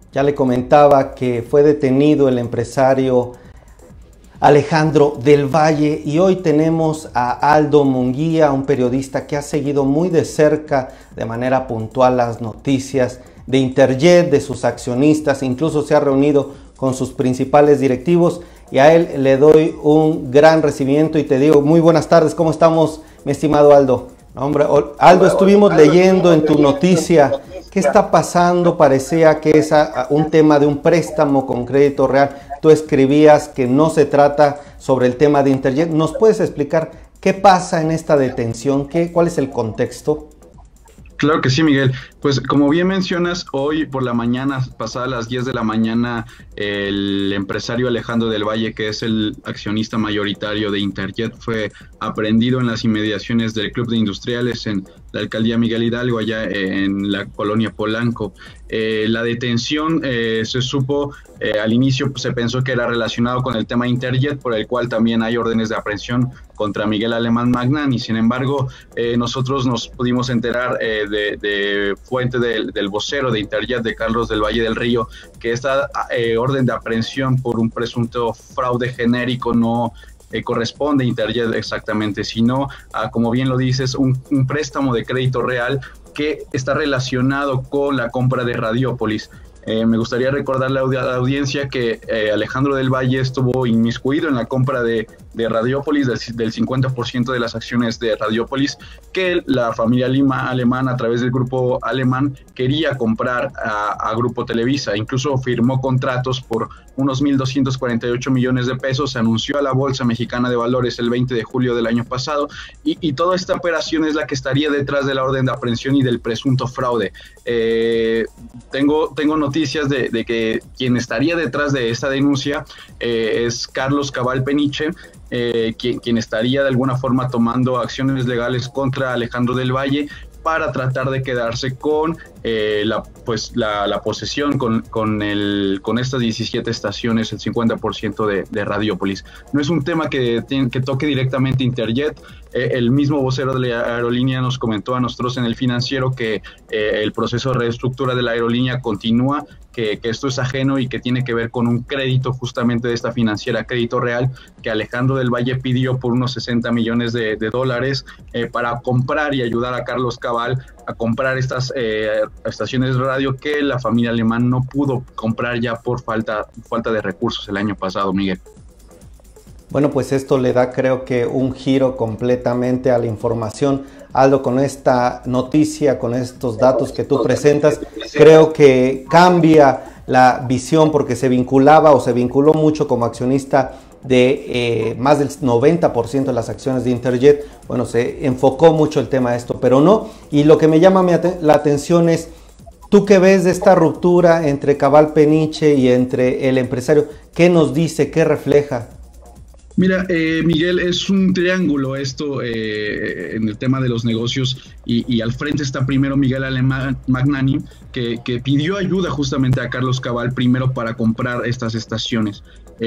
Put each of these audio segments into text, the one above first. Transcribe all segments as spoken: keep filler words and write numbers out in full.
Ya le comentaba que fue detenido el empresario Alejandro del Valle y hoy tenemos a Aldo Munguía, un periodista que ha seguido muy de cerca, de manera puntual, las noticias de Interjet, de sus accionistas, incluso se ha reunido con sus principales directivos y a él le doy un gran recibimiento y te digo muy buenas tardes. ¿Cómo estamos, mi estimado Aldo? Hombre, Aldo, estuvimos leyendo en tu noticia qué está pasando. Parecía que es un tema de un préstamo con crédito real. Tú escribías que no se trata sobre el tema de Interjet. ¿Nos puedes explicar qué pasa en esta detención? ¿Qué, cuál es el contexto? Claro que sí, Miguel. Pues como bien mencionas, hoy por la mañana, pasada las diez de la mañana, el empresario Alejandro del Valle, que es el accionista mayoritario de Interjet, fue aprehendido en las inmediaciones del Club de Industriales en la alcaldía Miguel Hidalgo, allá en la colonia Polanco. Eh, la detención eh, se supo, eh, al inicio pues, se pensó que era relacionado con el tema Interjet, por el cual también hay órdenes de aprehensión contra Miguel Alemán Magnani. Sin embargo, eh, nosotros nos pudimos enterar eh, de, de fuente del, del vocero de Interjet, de Carlos del Valle del Río, que esta eh, orden de aprehensión por un presunto fraude genérico no Eh, corresponde a Interjet exactamente, sino a, como bien lo dices, un, un préstamo de crédito real que está relacionado con la compra de Radiópolis. Eh, me gustaría recordarle a la audiencia que eh, Alejandro del Valle estuvo inmiscuido en la compra de, de Radiópolis, del, del cincuenta por ciento de las acciones de Radiópolis, que la familia Lima Alemán, a través del grupo Alemán, quería comprar a, a Grupo Televisa. Incluso firmó contratos por unos mil doscientos cuarenta y ocho millones de pesos, se anunció a la Bolsa Mexicana de Valores el veinte de julio del año pasado, y, y toda esta operación es la que estaría detrás de la orden de aprehensión y del presunto fraude. Eh, tengo, tengo noticias de, de que quien estaría detrás de esta denuncia eh, es Carlos Cabal Peniche, eh, quien, quien estaría de alguna forma tomando acciones legales contra Alejandro del Valle para tratar de quedarse con eh, la, pues, la, la posesión, con, con, el, con estas diecisiete estaciones, el cincuenta por ciento de, de Radiópolis. No es un tema que, que toque directamente Interjet. Eh, el mismo vocero de la aerolínea nos comentó a nosotros en El Financiero que eh, el proceso de reestructura de la aerolínea continúa, que, que esto es ajeno y que tiene que ver con un crédito justamente de esta financiera, Crédito Real, que Alejandro del Valle pidió por unos sesenta millones de, de dólares eh, para comprar y ayudar a Carlos Cabal a comprar estas eh, estaciones de radio que la familia Alemán no pudo comprar ya por falta, falta de recursos el año pasado, Miguel. Bueno, pues esto le da, creo que, un giro completamente a la información. Aldo, con esta noticia, con estos datos que tú presentas, creo que cambia la visión porque se vinculaba o se vinculó mucho como accionista de eh, más del noventa por ciento de las acciones de Interjet. Bueno, se enfocó mucho el tema de esto, pero no. Y lo que me llama la atención es, ¿tú qué ves de esta ruptura entre Cabal Peniche y entre el empresario? ¿Qué nos dice? ¿Qué refleja? Mira, eh, Miguel, es un triángulo esto eh, en el tema de los negocios y, y al frente está primero Miguel Alemán Magnani, que, que pidió ayuda justamente a Carlos Cabal primero para comprar estas estaciones.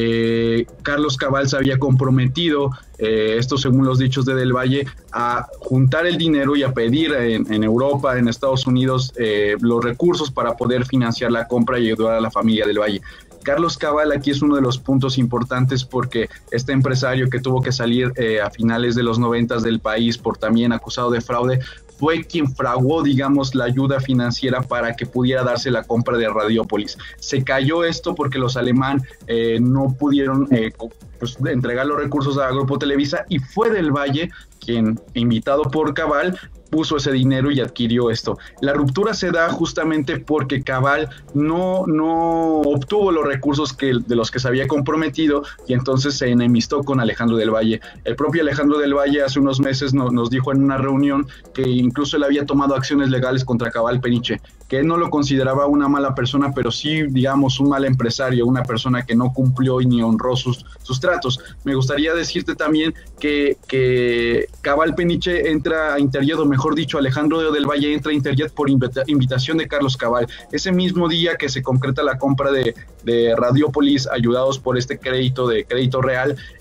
Eh, Carlos Cabal se había comprometido, eh, esto según los dichos de Del Valle, a juntar el dinero y a pedir en, en Europa, en Estados Unidos, eh, los recursos para poder financiar la compra y ayudar a la familia Del Valle. Carlos Cabal aquí es uno de los puntos importantes porque este empresario que tuvo que salir eh, a finales de los noventas del país por también acusado de fraude, fue quien fraguó, digamos, la ayuda financiera para que pudiera darse la compra de Radiópolis. Se cayó esto porque los alemán eh, no pudieron eh, pues, entregar los recursos a Grupo Televisa y fue Del Valle quien, invitado por Cabal, puso ese dinero y adquirió esto. La ruptura se da justamente porque Cabal no, no obtuvo los recursos que, de los que se había comprometido y entonces se enemistó con Alejandro del Valle. El propio Alejandro del Valle hace unos meses no, nos dijo en una reunión que incluso él había tomado acciones legales contra Cabal Peniche, que él no lo consideraba una mala persona, pero sí, digamos, un mal empresario, una persona que no cumplió y ni honró sus, sus tratos. Me gustaría decirte también que, que Cabal Peniche entra a Interjet, o mejor dicho, Alejandro del Valle entra a Interjet por invita invitación de Carlos Cabal. Ese mismo día que se concreta la compra de, de Radiópolis, ayudados por este crédito de Crédito Real,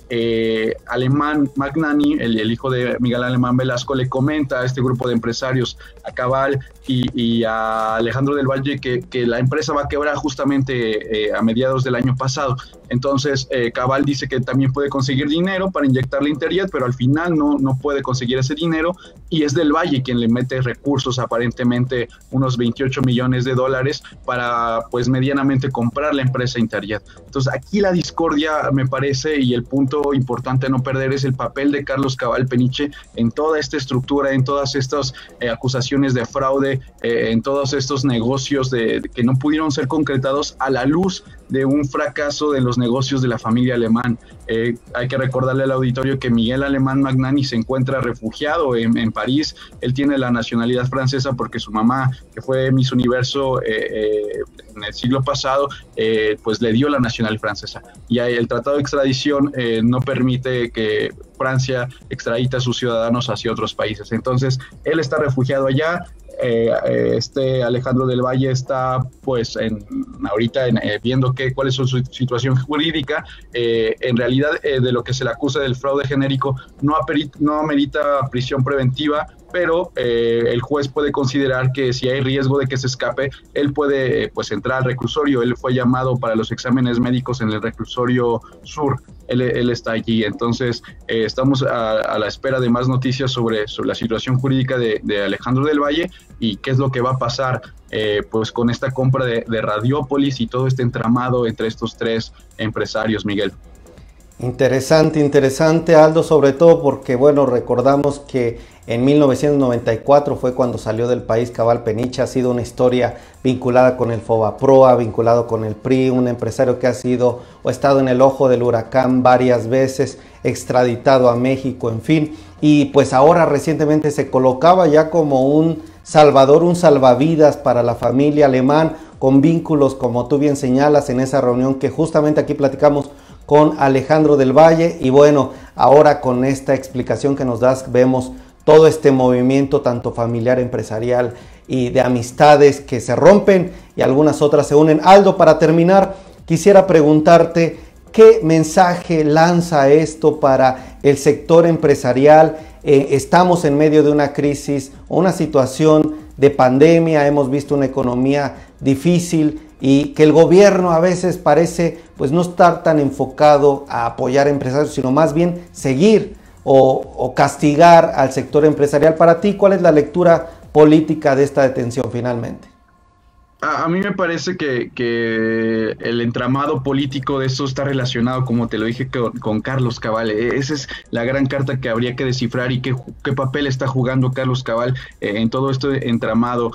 eh, Alemán Magnani, el, el hijo de Miguel Alemán Velasco, le comenta a este grupo de empresarios, a Cabal y, y a Alejandro del Valle, que, que la empresa va a quebrar justamente eh, a mediados del año pasado. Entonces eh, Cabal dice que también puede conseguir dinero para inyectarle a Interjet, pero al final no, no puede conseguir ese dinero, y es del Valle quien le mete recursos, aparentemente unos veintiocho millones de dólares, para pues medianamente comprar la empresa Interjet. Entonces aquí la discordia, me parece, y el punto importante a no perder es el papel de Carlos Cabal Peniche en toda esta estructura, en todas estas eh, acusaciones de fraude, eh, en todos estos negocios de, de que no pudieron ser concretados a la luz de un fracaso de los negocios de la familia Alemán. Eh, hay que recordarle al auditorio que Miguel Alemán Magnani se encuentra refugiado en, en París. Él tiene la nacionalidad francesa porque su mamá, que fue Miss Universo eh, eh, en el siglo pasado, eh, pues le dio la nacionalidad francesa. Y el tratado de extradición eh, no permite que Francia extradite a sus ciudadanos hacia otros países. Entonces, él está refugiado allá. Eh, este Alejandro del Valle está pues en, ahorita en, eh, viendo que, cuál es su situación jurídica. Eh, en realidad eh, de lo que se le acusa del fraude genérico no, aperi, no amerita prisión preventiva, pero eh, el juez puede considerar que si hay riesgo de que se escape, él puede eh, pues entrar al reclusorio. Él fue llamado para los exámenes médicos en el reclusorio sur. Él, él está allí. Entonces eh, estamos a, a la espera de más noticias sobre, sobre la situación jurídica de, de Alejandro del Valle y qué es lo que va a pasar eh, pues con esta compra de, de Radiópolis y todo este entramado entre estos tres empresarios, Miguel. Interesante, interesante, Aldo, sobre todo porque, bueno, recordamos que en mil novecientos noventa y cuatro fue cuando salió del país Cabal Peniche. Ha sido una historia vinculada con el Fobaproa, vinculado con el P R I, un empresario que ha sido o ha estado en el ojo del huracán varias veces, extraditado a México, en fin, y pues ahora recientemente se colocaba ya como un salvador, un salvavidas para la familia Alemán, con vínculos, como tú bien señalas, en esa reunión que justamente aquí platicamos con Alejandro del Valle. Y bueno, ahora con esta explicación que nos das, vemos todo este movimiento tanto familiar, empresarial y de amistades que se rompen y algunas otras se unen. Aldo, para terminar, quisiera preguntarte qué mensaje lanza esto para el sector empresarial. Eh, estamos en medio de una crisis, una situación de pandemia, hemos visto una economía difícil y que el gobierno a veces parece pues no estar tan enfocado a apoyar a empresarios, sino más bien seguir o, o castigar al sector empresarial. Para ti, ¿cuál es la lectura política de esta detención finalmente? A, a mí me parece que, que el entramado político de esto está relacionado, como te lo dije, con, con Carlos Cabal. Esa es la gran carta que habría que descifrar y qué, qué papel está jugando Carlos Cabal eh, en todo este entramado.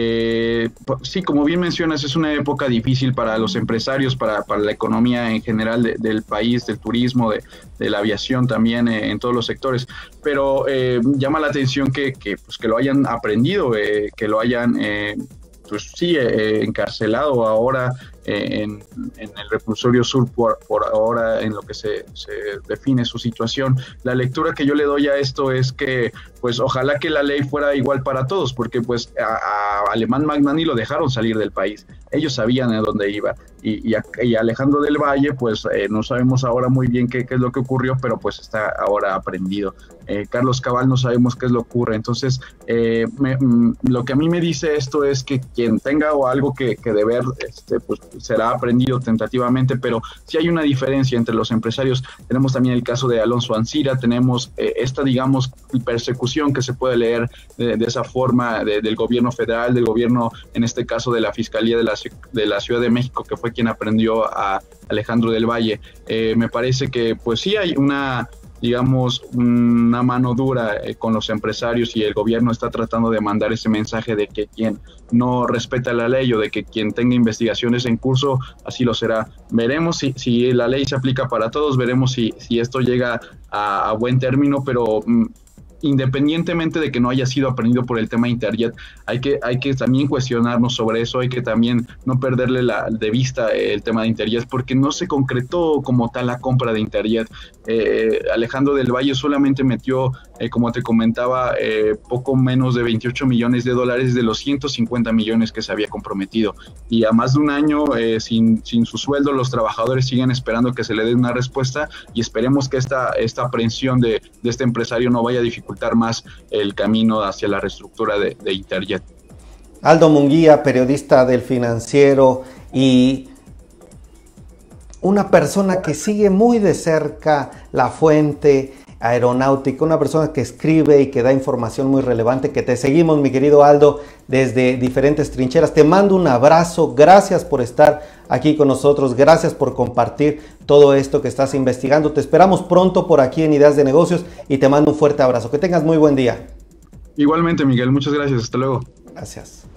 Eh, sí, como bien mencionas, es una época difícil para los empresarios, para, para la economía en general de, del país, del turismo, de, de la aviación también, eh, en todos los sectores. Pero eh, llama la atención que, que, pues, que lo hayan aprendido, eh, que lo hayan... Eh, pues sí, eh, encarcelado ahora eh, en, en el reclusorio sur por, por ahora en lo que se, se define su situación. La lectura que yo le doy a esto es que pues ojalá que la ley fuera igual para todos, porque pues a, a Alemán Magnani lo dejaron salir del país, ellos sabían a dónde iba, y, y, a, y Alejandro del Valle pues eh, no sabemos ahora muy bien qué, qué es lo que ocurrió, pero pues está ahora aprendido. eh, Carlos Cabal no sabemos qué es lo que ocurre. Entonces eh, me, mm, lo que a mí me dice esto es que quien tenga o algo que, que deber, este, pues será aprendido tentativamente, pero sí hay una diferencia entre los empresarios. Tenemos también el caso de Alonso Ancira, tenemos eh, esta, digamos, persecución que se puede leer de, de esa forma de, del gobierno federal, del gobierno, en este caso de la Fiscalía de la, de la Ciudad de México, que fue quien aprendió a Alejandro del Valle. Eh, me parece que pues sí hay una, digamos, una mano dura eh, con los empresarios, y el gobierno está tratando de mandar ese mensaje de que quien no respeta la ley o de que quien tenga investigaciones en curso, así lo será. Veremos si, si la ley se aplica para todos, veremos si, si esto llega a, a buen término, pero... Mm, independientemente de que no haya sido aprendido por el tema Interjet, hay que, hay que también cuestionarnos sobre eso, hay que también no perderle la, de vista el tema de Interjet, porque no se concretó como tal la compra de Interjet. Eh, Alejandro del Valle solamente metió eh, como te comentaba, eh, poco menos de veintiocho millones de dólares de los ciento cincuenta millones que se había comprometido. Y a más de un año eh, sin, sin su sueldo, los trabajadores siguen esperando que se le dé una respuesta, y esperemos que esta, esta aprehensión de, de este empresario no vaya a dificultar más el camino hacia la reestructura de, de Interjet. Aldo Munguía, periodista del Financiero y una persona que sigue muy de cerca la fuente aeronáutica, una persona que escribe y que da información muy relevante, que te seguimos, mi querido Aldo, desde diferentes trincheras. Te mando un abrazo, gracias por estar aquí con nosotros, gracias por compartir todo esto que estás investigando. Te esperamos pronto por aquí en Ideas de Negocios y te mando un fuerte abrazo. Que tengas muy buen día. Igualmente, Miguel, muchas gracias, hasta luego. Gracias.